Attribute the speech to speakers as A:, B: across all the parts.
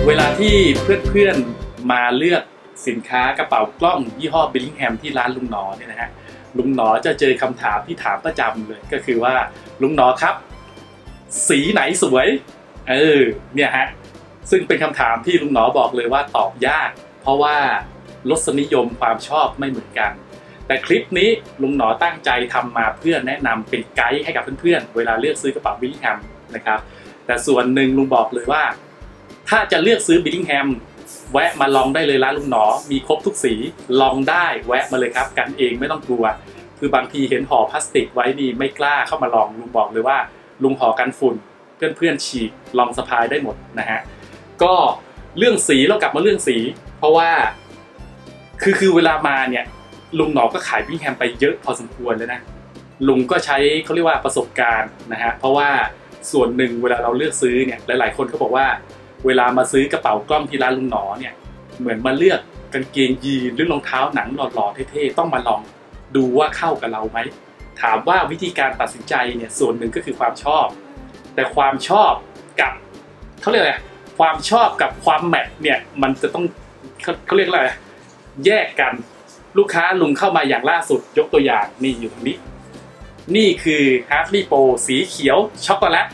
A: เวลาที่เพื่อนๆมาเลือกสินค้ากระเป๋ากล้องยี่ห้อ Billingham ที่ร้านลุงหนอเนี่ยนะฮะลุงหนอจะเจอคำถามที่ถามประจำเลยก็คือว่าลุงหนอครับสีไหนสวยเนี่ยฮะซึ่งเป็นคำถามที่ลุงหนอบอกเลยว่าตอบยากเพราะว่ารสนิยมความชอบไม่เหมือนกันแต่คลิปนี้ลุงหนอตั้งใจทำมาเพื่อแนะนำเป็นไกด์ให้กับเพื่อนๆเวลาเลือกซื้อกระเป๋า Billingham นะครับแต่ส่วนหนึ่งลุงบอกเลยว่าถ้าจะเลือกซื้อ Billingham แวะมาลองได้เลยร้านลุงหนอมีครบทุกสีลองได้แวะมาเลยครับกันเองไม่ต้องกลัวคือบางทีเห็นห่อพลาสติกไว้นี่ไม่กล้าเข้ามาลองลุงบอกเลยว่าลุงห่อกันฝุ่นเพื่อนๆฉีกลองสะพายได้หมดนะฮะก็เรื่องสีเรากลับมาเรื่องสีเพราะว่าคือเวลามาเนี่ยลุงหนอก็ขายBillinghamไปเยอะพอสมควรเลยนะลุงก็ใช้เขาเรียกว่าประสบการณ์นะฮะเพราะว่าส่วนหนึ่งเวลาเราเลือกซื้อเนี่ยหลายๆคนก็บอกว่าเวลามาซื้อกระเป๋ากล้องที่ร้านลุงหนอเนี่ยเหมือนมาเลือกกางเกงยีนหรือรองเท้าหนังหล่อๆเท่ๆต้องมาลองดูว่าเข้ากับเราไหมถามว่าวิธีการตัดสินใจเนี่ยส่วนหนึ่งก็คือความชอบแต่ความชอบกับเขาเรียกอะไรความชอบกับความแมทเนี่ยมันจะต้องเขาเรียกอะไรแยกกันลูกค้าลุงเข้ามาอย่างล่าสุดยกตัวอย่างนี่อยู่ตรงนี้นี่คือ Hartley Pro สีเขียวช็อกโกแลต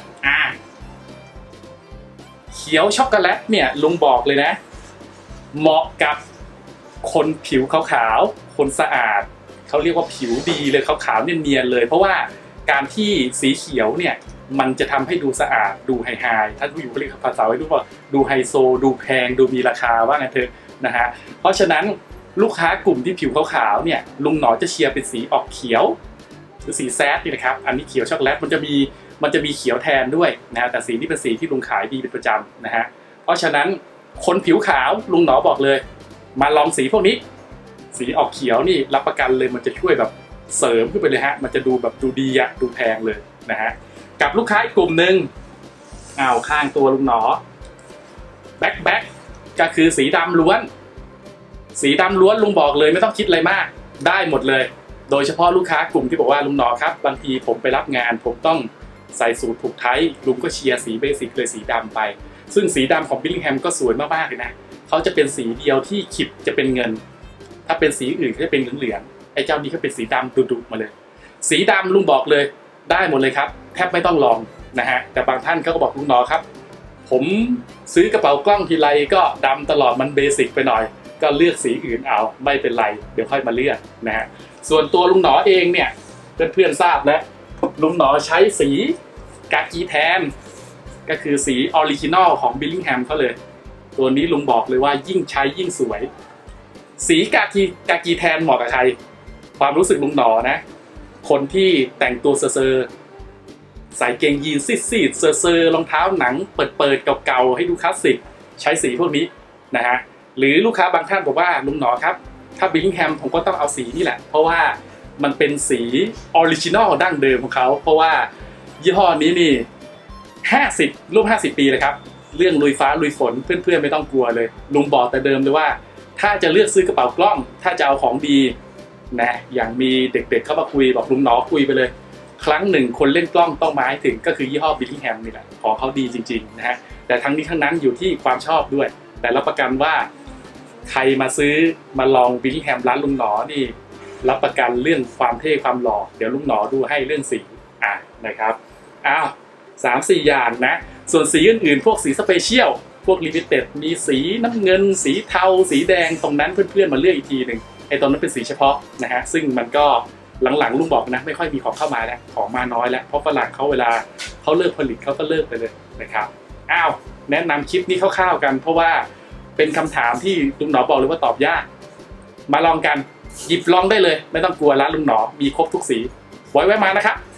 A: เขียวช็อกโกแลตเนี่ยลุงบอกเลยนะเหมาะกับคนผิวขาวๆคนสะอาดเขาเรียกว่าผิวดีเลยขาวๆเนียนๆเลยเพราะว่าการที่สีเขียวเนี่ยมันจะทำให้ดูสะอาดดูไฮถ้าผู้อยู่เรียกภาษาไว้ดูว่าดูไฮโซดูแพงดูมีราคาว่างั้นเถอะนะฮะเพราะฉะนั้นลูกค้ากลุ่มที่ผิวขาวๆเนี่ยลุงหนอจะเชียร์เป็นสีออกเขียวหรือสีแซดนี่นะครับอันนี้เขียวช็อกโกแลตมันจะมีเขียวแทนด้วยนะแต่สีนี้เป็นสีที่ลุงขายดีเป็นประจำนะฮะเพราะฉะนั้นคนผิวขาวลุงหนอบอกเลยมาลองสีพวกนี้สีออกเขียวนี่รับประกันเลยมันจะช่วยแบบเสริมขึ้นไปเลยฮะมันจะดูแบบดูดีอะดูแพงเลยนะฮะกับลูกค้าอีกกลุ่มหนึ่งข้างตัวลุงหนอแบ็คก็คือสีดำล้วนลุงบอกเลยไม่ต้องคิดอะไรมากได้หมดเลยโดยเฉพาะลูกค้ากลุ่มที่บอกว่าลุงหนอครับบางทีผมไปรับงานผมต้องใส่สูทผูกไทลุงก็เชียร์สีเบสิกเลยสีดำไปซึ่งสีดำของBillinghamก็สวยมากๆเลยนะเขาจะเป็นสีเดียวที่ขิดจะเป็นเงินถ้าเป็นสีอื่นก็จะเป็นเหลืองไอ้เจ้านี้ก็เป็นสีดำดุๆมาเลยสีดำลุงบอกเลยได้หมดเลยครับแทบไม่ต้องลองนะฮะแต่บางท่านเขาก็บอกลุงหนอครับผมซื้อกระเป๋ากล้องทีไรก็ดำตลอดมันเบสิกไปหน่อยก็เลือกสีอื่นเอาไม่เป็นไรเดี๋ยวค่อยมาเลือกนะฮะส่วนตัวลุงหนอเองเนี่ยเพื่อนๆทราบแล้วลุงหนอใช้สีกากีแทนก็คือสีออริจินอลของBillinghamเขาเลยตัวนี้ลุงบอกเลยว่ายิ่งใช้ยิ่งสวยสีกากีแทนเหมาะกับใครความรู้สึกลุงหนอนะคนที่แต่งตัวเซอร์ใส่เกงยีนซีดๆเซอร์รองเท้าหนังเปิดเก่าๆให้ดูคลาสสิกใช้สีพวกนี้นะฮะหรือลูกค้าบางท่านบอกว่าลุงหนอครับถ้าBillinghamผมก็ต้องเอาสีนี่แหละเพราะว่ามันเป็นสีออริจินอลดั้งเดิมของเขาเพราะว่ายี่ห้อนี้นี่ร่วม50 ปีเลยครับเรื่องลุยฟ้าลุยฝนเพื่อนๆไม่ต้องกลัวเลยลุงบอกแต่เดิมเลยว่าถ้าจะเลือกซื้อกระเป๋ากล้องถ้าจะเอาของดีนะอย่างมีเด็กๆเข้ามาคุยบอกลุงหนอคุยไปเลยครั้งหนึ่งคนเล่นกล้องต้องมาให้ถึงก็คือยี่ห้อBillinghamนี่แหละของเขาดีจริงๆนะฮะแต่ทั้งนี้ทั้งนั้นอยู่ที่ความชอบด้วยแต่รับประกันว่าใครมาซื้อมาลองBillinghamร้านลุงหนอนี่รับประกันเรื่องความเท่ความหล่อเดี๋ยวลุงหนอดูให้เรื่องสีนะครับ3-4 อย่างนะส่วนสีอื่นๆพวกสีสเปเชียลพวกลิมิเต็ดมีสีน้ำเงินสีเทาสีแดงตรงนั้นเพื่อนๆมาเลือกอีกทีหนึ่งไอ้ตรงนั้นเป็นสีเฉพาะนะฮะซึ่งมันก็หลังๆลุงบอกนะไม่ค่อยมีของเข้ามาแล้วของมาน้อยแล้วเพราะฝรั่งเขาเวลาเขาเลิกผลิตเขาก็เลิกไปเลยนะครับแนะนำคลิปนี้คร่าวๆกันเพราะว่าเป็นคำถามที่ลุงหนอบอกเลยว่าตอบยากมาลองกันหยิบลองได้เลยไม่ต้องกลัวร้านลุงหนอมีครบทุกสีไว้มานะครับ